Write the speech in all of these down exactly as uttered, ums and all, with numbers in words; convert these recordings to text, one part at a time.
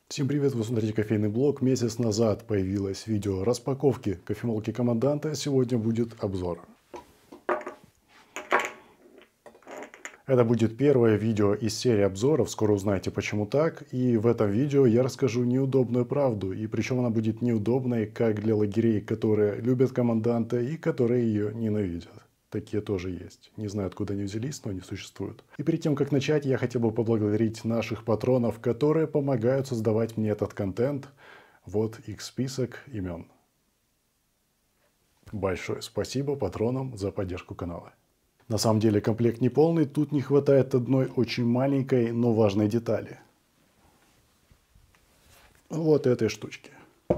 Всем привет, вы смотрите кофейный блог. Месяц назад появилось видео распаковки кофемолки Команданта, сегодня будет обзор. Это будет первое видео из серии обзоров, скоро узнаете почему так. И в этом видео я расскажу неудобную правду, и причем она будет неудобной как для лагерей, которые любят Команданта и которые ее ненавидят. Такие тоже есть. Не знаю, откуда они взялись, но они существуют. И перед тем, как начать, я хотел бы поблагодарить наших патронов, которые помогают создавать мне этот контент. Вот их список имен. Большое спасибо патронам за поддержку канала. На самом деле комплект не полный, тут не хватает одной очень маленькой, но важной детали. Вот этой штучки.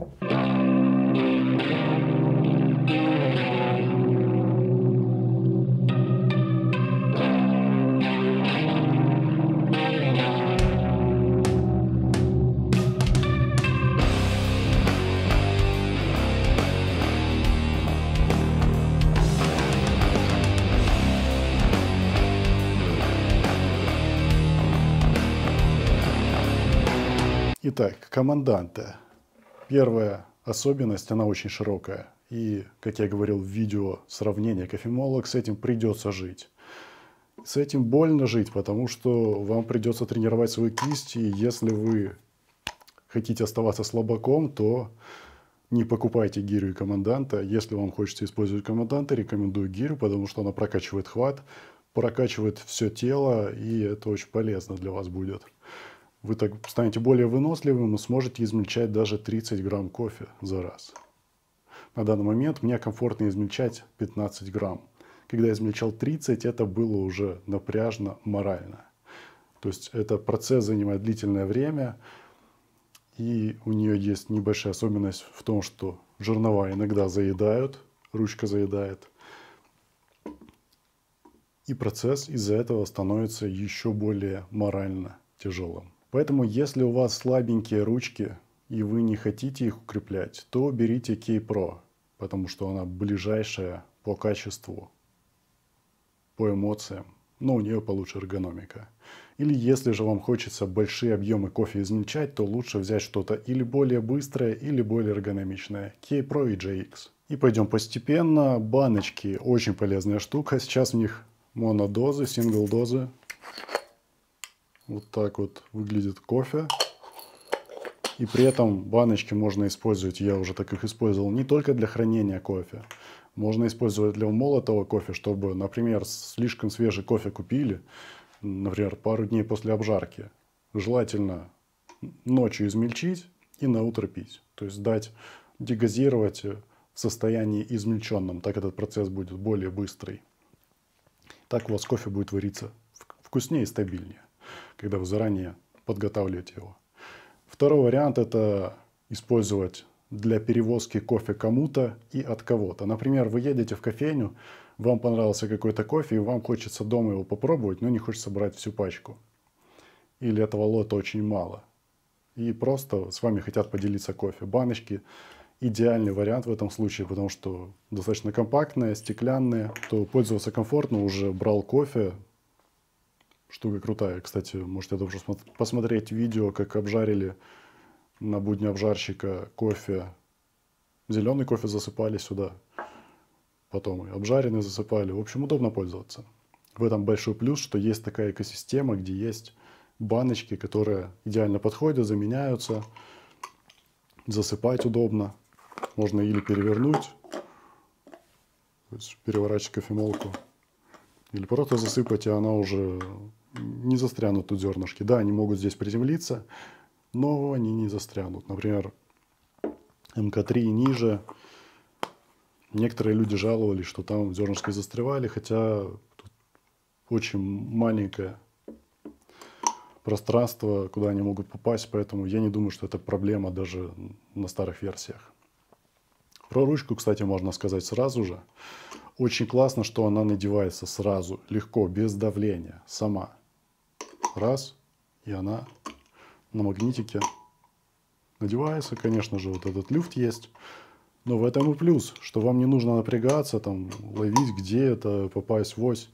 Итак, Команданта. Первая особенность, она очень широкая. И, как я говорил в видео сравнения кофемолок, с этим придется жить. С этим больно жить, потому что вам придется тренировать свою кисть. И если вы хотите оставаться слабаком, то не покупайте гирю и Команданта. Если вам хочется использовать Команданта, рекомендую гирю, потому что она прокачивает хват, прокачивает все тело, и это очень полезно для вас будет. Вы так станете более выносливым и сможете измельчать даже тридцать грамм кофе за раз. На данный момент мне комфортно измельчать пятнадцать грамм. Когда я измельчал тридцать, это было уже напряжно морально. То есть этот процесс занимает длительное время. И у нее есть небольшая особенность в том, что жернова иногда заедают, ручка заедает. И процесс из-за этого становится еще более морально тяжелым. Поэтому, если у вас слабенькие ручки и вы не хотите их укреплять, то берите Кей Про, потому что она ближайшая по качеству, по эмоциям, но у нее получше эргономика. Или если же вам хочется большие объемы кофе измельчать, то лучше взять что-то или более быстрое, или более эргономичное. Кей Про и Джей Икс. И пойдем постепенно. Баночки очень полезная штука. Сейчас в них монодозы, сингл-дозы. Вот так вот выглядит кофе. И при этом баночки можно использовать, я уже так их использовал, не только для хранения кофе. Можно использовать для молотого кофе, чтобы, например, слишком свежий кофе купили, например, пару дней после обжарки. Желательно ночью измельчить и на утро пить. То есть дать дегазировать в состоянии измельченном. Так этот процесс будет более быстрый. Так у вас кофе будет вариться вкуснее и стабильнее, когда вы заранее подготавливаете его. Второй вариант – это использовать для перевозки кофе кому-то и от кого-то. Например, вы едете в кофейню, вам понравился какой-то кофе, и вам хочется дома его попробовать, но не хочется брать всю пачку. Или этого лота очень мало. И просто с вами хотят поделиться кофе. Баночки – идеальный вариант в этом случае, потому что достаточно компактные, стеклянные, то пользоваться комфортно, уже брал кофе. Штука крутая. Кстати, можете тоже посмотреть видео, как обжарили на будне обжарщика кофе. Зеленый кофе засыпали сюда. Потом и обжаренный засыпали. В общем, удобно пользоваться. В этом большой плюс, что есть такая экосистема, где есть баночки, которые идеально подходят, заменяются. Засыпать удобно. Можно или перевернуть, то есть переворачивать кофемолку, или просто засыпать, и она уже не застрянут тут зернышки. Да, они могут здесь приземлиться, но они не застрянут. Например, эм ка три и ниже. Некоторые люди жаловались, что там зернышки застревали, хотя тут очень маленькое пространство, куда они могут попасть, поэтому я не думаю, что это проблема даже на старых версиях. Про ручку, кстати, можно сказать сразу же. Очень классно, что она надевается сразу, легко, без давления, сама. Раз, и она на магнитике надевается. Конечно же, вот этот люфт есть. Но в этом и плюс, что вам не нужно напрягаться, там, ловить, где это, попасть в ось.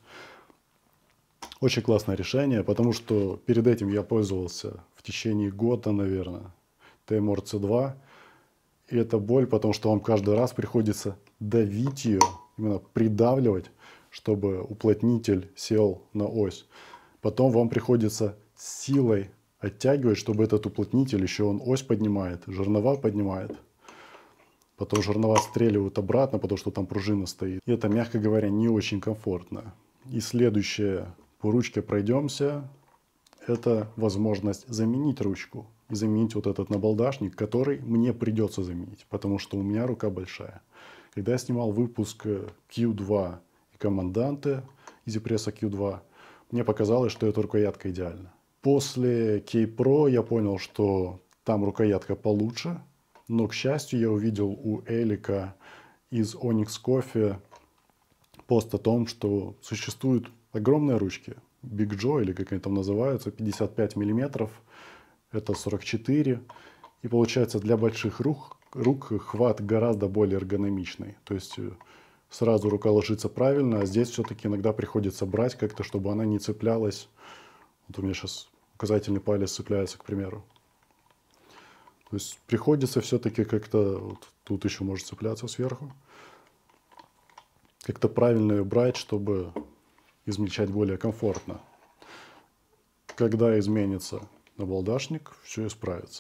Очень классное решение, потому что перед этим я пользовался в течение года, наверное, Теймор си два. И это боль, потому что вам каждый раз приходится давить ее, именно придавливать, чтобы уплотнитель сел на ось. Потом вам приходится силой оттягивать, чтобы этот уплотнитель, еще он ось поднимает, жернова поднимает. Потом жернова стреливают обратно, потому что там пружина стоит. И это, мягко говоря, не очень комфортно. И следующее, по ручке пройдемся, это возможность заменить ручку. И заменить вот этот набалдашник, который мне придется заменить, потому что у меня рука большая. Когда я снимал выпуск кью два и Команданте, изипресса кью два, мне показалось, что эта рукоятка идеальна. После K-Pro я понял, что там рукоятка получше, но, к счастью, я увидел у Элика из Onyx Coffee пост о том, что существуют огромные ручки, Big Joe или как они там называются, пятьдесят пять миллиметров, это сорок четыре, и получается для больших рук, рук хват гораздо более эргономичный, то есть сразу рука ложится правильно, а здесь все-таки иногда приходится брать как-то, чтобы она не цеплялась. Вот у меня сейчас указательный палец цепляется, к примеру. То есть приходится все-таки как-то, вот тут еще может цепляться сверху, как-то правильно ее брать, чтобы измельчать более комфортно. Когда изменится набалдашник, все исправится.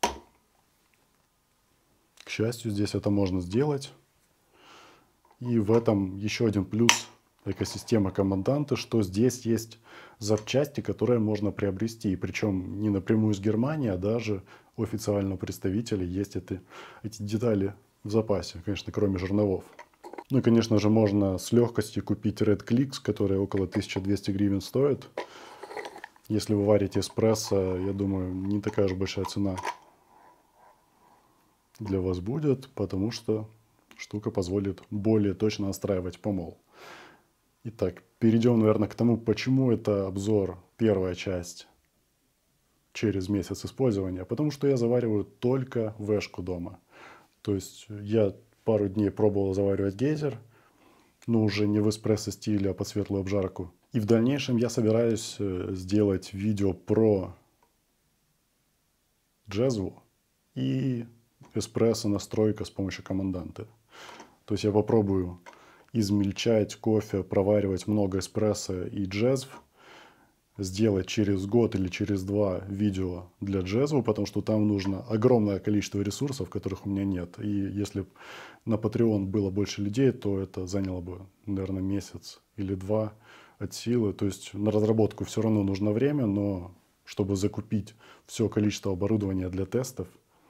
К счастью, здесь это можно сделать. И в этом еще один плюс экосистемы Команданте, что здесь есть запчасти, которые можно приобрести. И причем не напрямую из Германии, а даже у официального представителя есть эти, эти детали в запасе, конечно, кроме жерновов. Ну и, конечно же, можно с легкостью купить Red Clicks, которые около тысячи двухсот гривен стоят. Если вы варите эспрессо, я думаю, не такая же большая цена для вас будет, потому что штука позволит более точно настраивать помол. Итак, перейдем, наверное, к тому, почему это обзор, первая часть, через месяц использования. Потому что я завариваю только вэшку дома. То есть я пару дней пробовал заваривать гейзер, но уже не в эспрессо стиле, а под светлую обжарку. И в дальнейшем я собираюсь сделать видео про джезву и эспрессо настройка с помощью Команданте. То есть я попробую измельчать кофе, проваривать много эспрессо и джезв, сделать через год или через два видео для джезву, потому что там нужно огромное количество ресурсов, которых у меня нет. И если на Patreon было больше людей, то это заняло бы, наверное, месяц или два от силы. То есть на разработку все равно нужно время, но чтобы закупить все количество оборудования для тестов.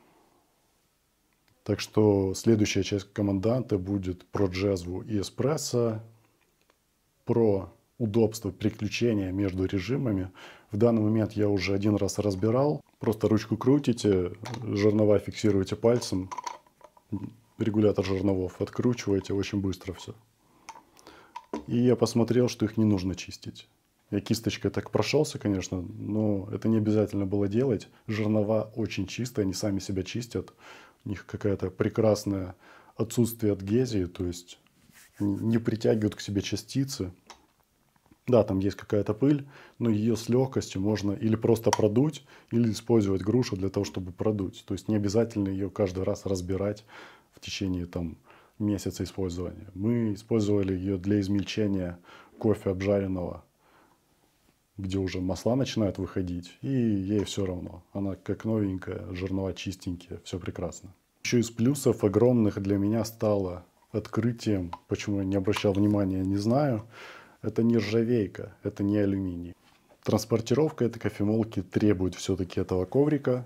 Так что следующая часть Команданте будет про джезву и эспрессо, про удобство переключения между режимами. В данный момент я уже один раз разбирал. Просто ручку крутите, жернова фиксируете пальцем, регулятор жерновов откручиваете, очень быстро все. И я посмотрел, что их не нужно чистить. Я кисточкой так прошелся, конечно, но это не обязательно было делать. Жернова очень чистые, они сами себя чистят. У них какое-то прекрасное отсутствие адгезии, то есть они не притягивают к себе частицы. Да, там есть какая-то пыль, но ее с легкостью можно или просто продуть, или использовать грушу для того, чтобы продуть. То есть не обязательно ее каждый раз разбирать в течение там, месяца использования. Мы использовали ее для измельчения кофе обжаренного, где уже масла начинают выходить, и ей все равно. Она как новенькая, жернова чистенькие, все прекрасно. Еще из плюсов огромных для меня стало открытием, почему я не обращал внимания, не знаю, это нержавейка, это не алюминий. Транспортировка этой кофемолки требует все-таки этого коврика,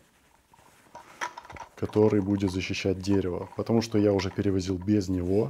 который будет защищать дерево, потому что я уже перевозил без него.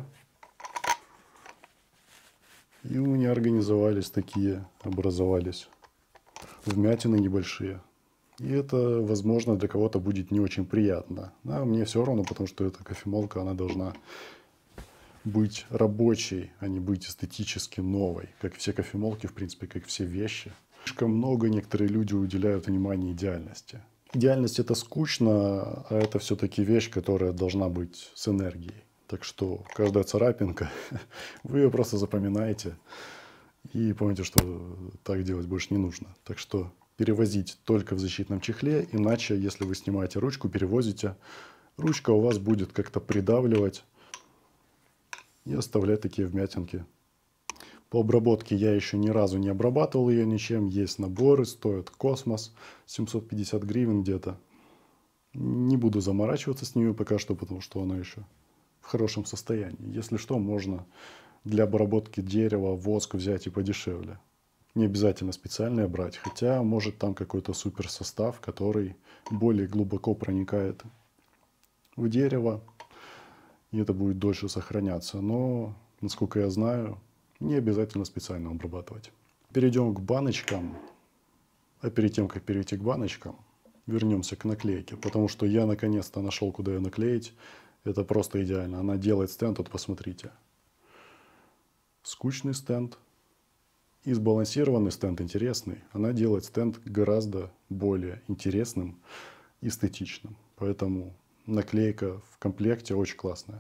И у меня организовались такие, образовались вмятины небольшие. И это, возможно, для кого-то будет не очень приятно. А мне все равно, потому что эта кофемолка, она должна быть рабочей, а не быть эстетически новой. Как все кофемолки, в принципе, как все вещи. Слишком много некоторые люди уделяют внимание идеальности. Идеальность это скучно, а это все-таки вещь, которая должна быть с энергией. Так что каждая царапинка, вы ее просто запоминаете и помните, что так делать больше не нужно. Так что перевозить только в защитном чехле, иначе, если вы снимаете ручку, перевозите, ручка у вас будет как-то придавливать и оставлять такие вмятинки. По обработке я еще ни разу не обрабатывал ее ничем. Есть наборы, стоят космос, семьсот пятьдесят гривен где-то. Не буду заморачиваться с ней пока что, потому что она еще в хорошем состоянии. Если что, можно для обработки дерева воск взять и подешевле. Не обязательно специальное брать, хотя может там какой-то супер состав, который более глубоко проникает в дерево, и это будет дольше сохраняться. Но, насколько я знаю, не обязательно специально обрабатывать. Перейдем к баночкам. А перед тем, как перейти к баночкам, вернемся к наклейке, потому что я наконец-то нашел, куда ее наклеить. Это просто идеально. Она делает стенд, вот посмотрите. Скучный стенд и сбалансированный стенд интересный. Она делает стенд гораздо более интересным, эстетичным. Поэтому наклейка в комплекте очень классная.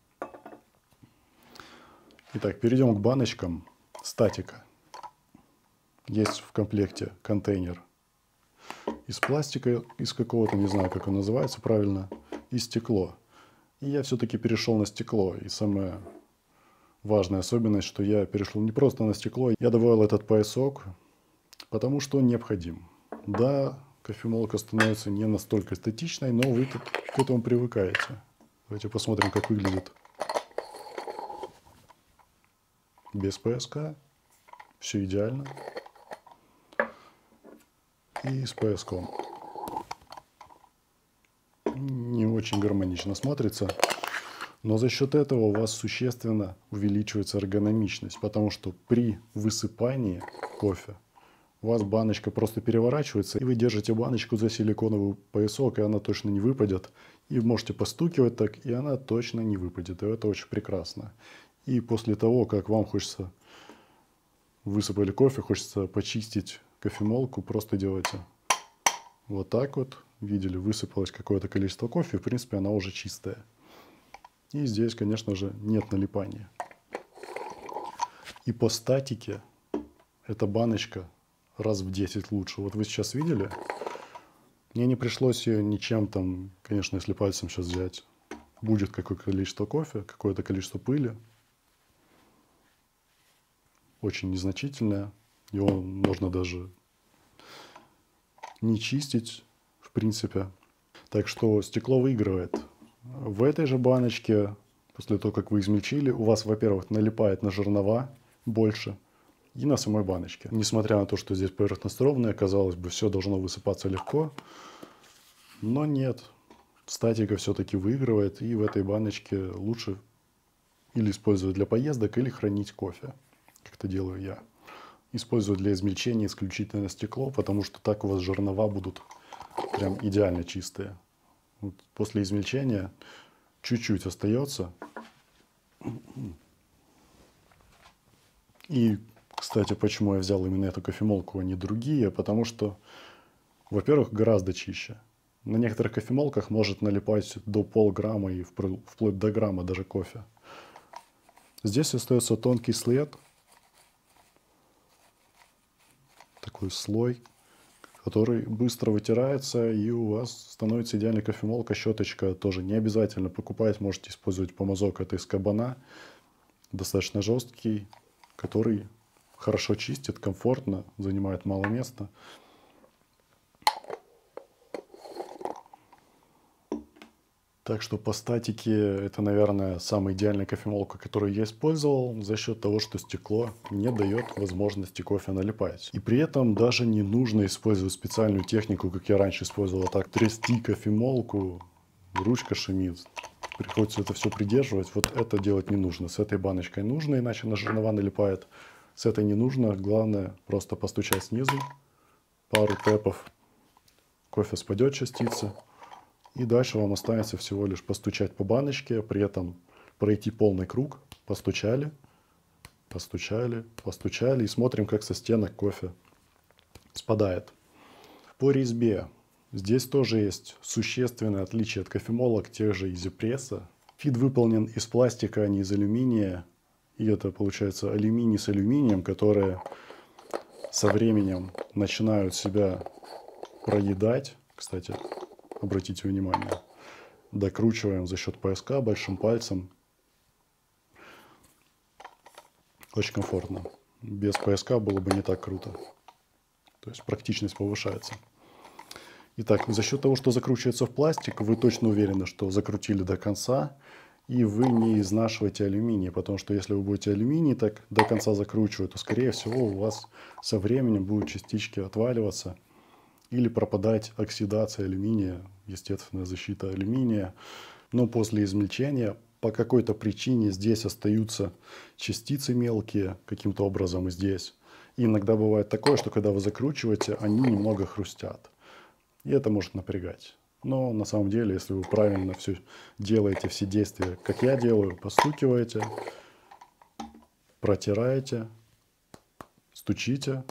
Итак, перейдем к баночкам. Статика. Есть в комплекте контейнер из пластика, из какого-то, не знаю, как он называется правильно, и стекло. И я все-таки перешел на стекло. И самое важная особенность, что я перешел не просто на стекло, я добавил этот поясок, потому что он необходим. Да, кофемолка становится не настолько эстетичной, но вы к этому привыкаете. Давайте посмотрим, как выглядит без пояска. Все идеально. И с пояском. Не очень гармонично смотрится. Но за счет этого у вас существенно увеличивается эргономичность, потому что при высыпании кофе у вас баночка просто переворачивается, и вы держите баночку за силиконовый поясок, и она точно не выпадет. И можете постукивать так, и она точно не выпадет. И это очень прекрасно. И после того, как вам хочется, высыпали кофе, хочется почистить кофемолку, просто делайте вот так вот. Видели, высыпалось какое-то количество кофе, в принципе, она уже чистая. И здесь, конечно же, нет налипания. И по статике эта баночка раз в десять лучше. Вот вы сейчас видели? Мне не пришлось ее ничем там, конечно, если пальцем сейчас взять, будет какое-то количество кофе, какое-то количество пыли. Очень незначительное. Его можно даже не чистить, в принципе. Так что стекло выигрывает. В этой же баночке, после того, как вы измельчили, у вас, во-первых, налипает на жернова больше и на самой баночке. Несмотря на то, что здесь поверхность ровная, казалось бы, все должно высыпаться легко. Но нет. Статика все-таки выигрывает, и в этой баночке лучше или использовать для поездок, или хранить кофе, как это делаю я. Использую для измельчения исключительно стекло, потому что так у вас жернова будут прям идеально чистые. Вот после измельчения чуть-чуть остается. И, кстати, почему я взял именно эту кофемолку, а не другие, потому что, во-первых, гораздо чище. На некоторых кофемолках может налипать до полграмма и вплоть до грамма даже кофе. Здесь остается тонкий след, такой слой, который быстро вытирается, и у вас становится идеальная кофемолка. Щеточка тоже не обязательно покупать, можете использовать помазок, это из кабана, достаточно жесткий, который хорошо чистит, комфортно, занимает мало места. Так что по статике это, наверное, самая идеальная кофемолка, которую я использовал, за счет того, что стекло не дает возможности кофе налипать. И при этом даже не нужно использовать специальную технику, как я раньше использовал, так трясти кофемолку, ручка шумит. Приходится это все придерживать. Вот это делать не нужно. С этой баночкой нужно, иначе на жернова налипает. С этой не нужно. Главное просто постучать снизу. Пару тэпов. Кофе спадет частицы. И дальше вам останется всего лишь постучать по баночке, при этом пройти полный круг. Постучали, постучали, постучали. И смотрим, как со стенок кофе спадает. По резьбе. Здесь тоже есть существенное отличие от кофемолок тех же изопресса. Фид выполнен из пластика, а не из алюминия. И это получается алюминий с алюминием, которые со временем начинают себя проедать. Кстати, обратите внимание, докручиваем за счет пояска большим пальцем. Очень комфортно. Без пояска было бы не так круто. То есть практичность повышается. Итак, за счет того, что закручивается в пластик, вы точно уверены, что закрутили до конца, и вы не изнашиваете алюминий, потому что если вы будете алюминий так до конца закручивать, то, скорее всего, у вас со временем будут частички отваливаться или пропадать оксидация алюминия, естественная защита алюминия. Но после измельчения по какой-то причине здесь остаются частицы мелкие каким-то образом и здесь. И иногда бывает такое, что когда вы закручиваете, они немного хрустят. И это может напрягать. Но на самом деле, если вы правильно все делаете, все действия, как я делаю, постукиваете, протираете, стучите,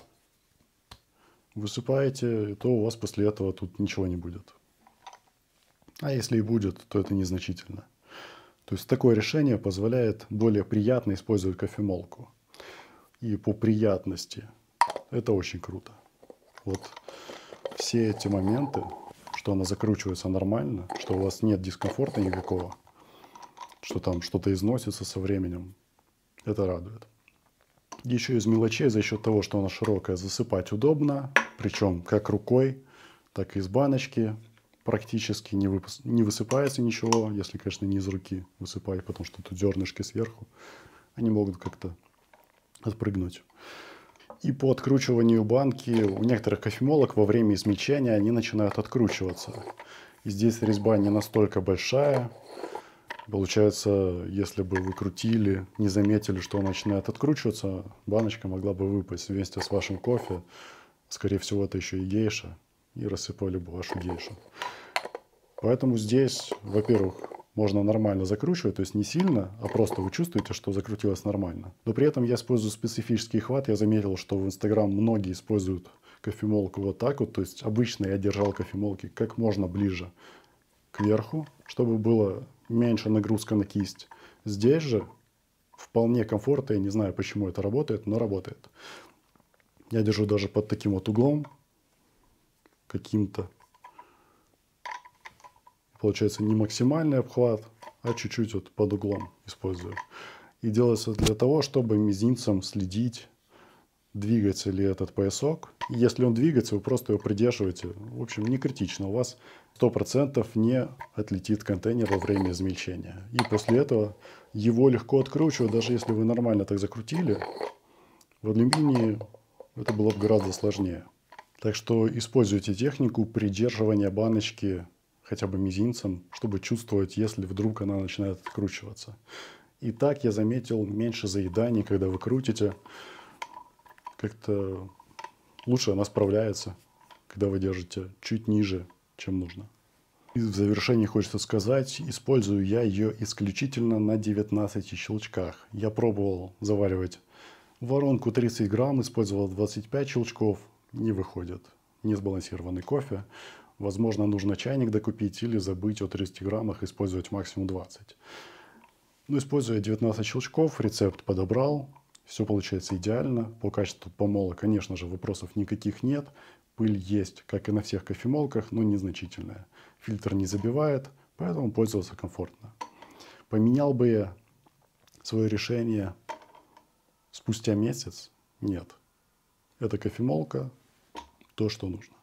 высыпаете, то у вас после этого тут ничего не будет. А если и будет, то это незначительно. То есть такое решение позволяет более приятно использовать кофемолку. И по приятности это очень круто. Вот все эти моменты, что она закручивается нормально, что у вас нет дискомфорта никакого, что там что-то износится со временем, это радует. Еще из мелочей, за счет того, что она широкая, засыпать удобно, причем как рукой, так и из баночки. Практически не, выпас... не высыпается ничего, если, конечно, не из руки высыпать, потому что тут зернышки сверху, они могут как-то отпрыгнуть. И по откручиванию банки у некоторых кофемолок во время измельчения они начинают откручиваться. И здесь резьба не настолько большая. Получается, если бы вы крутили, не заметили, что он начинает откручиваться, баночка могла бы выпасть вместе с вашим кофе. Скорее всего, это еще и гейша. И рассыпали бы вашу гейшу. Поэтому здесь, во-первых, можно нормально закручивать, то есть не сильно, а просто вы чувствуете, что закрутилось нормально. Но при этом я использую специфический хват. Я заметил, что в Instagram многие используют кофемолку вот так вот. То есть обычно я держал кофемолки как можно ближе к верху, чтобы было меньше нагрузка на кисть. Здесь же вполне комфортно. Я не знаю, почему это работает, но работает. Я держу даже под таким вот углом каким-то. Получается не максимальный обхват, а чуть-чуть вот под углом использую. И делается для того, чтобы мизинцем следить, двигается ли этот поясок. И если он двигается, вы просто его придерживаете. В общем, не критично. У вас сто процентов не отлетит контейнер во время измельчения. И после этого его легко откручивать, даже если вы нормально так закрутили. В алюминии это было бы гораздо сложнее. Так что используйте технику придерживания баночки хотя бы мизинцем, чтобы чувствовать, если вдруг она начинает откручиваться. И так я заметил меньше заеданий, когда вы крутите. Как-то лучше она справляется, когда вы держите чуть ниже, чем нужно. И в завершении хочется сказать, использую я ее исключительно на девятнадцати щелчках. Я пробовал заваривать воронку тридцать грамм, использовал двадцать пять щелчков, не выходит. Несбалансированный кофе. Возможно, нужно чайник докупить или забыть о тридцати граммах, использовать максимум двадцать. Но используя девятнадцать щелчков, рецепт подобрал. Все получается идеально. По качеству помола, конечно же, вопросов никаких нет. Пыль есть, как и на всех кофемолках, но незначительная. Фильтр не забивает, поэтому пользоваться комфортно. Поменял бы я свое решение спустя месяц? Нет. Эта кофемолка то, что нужно.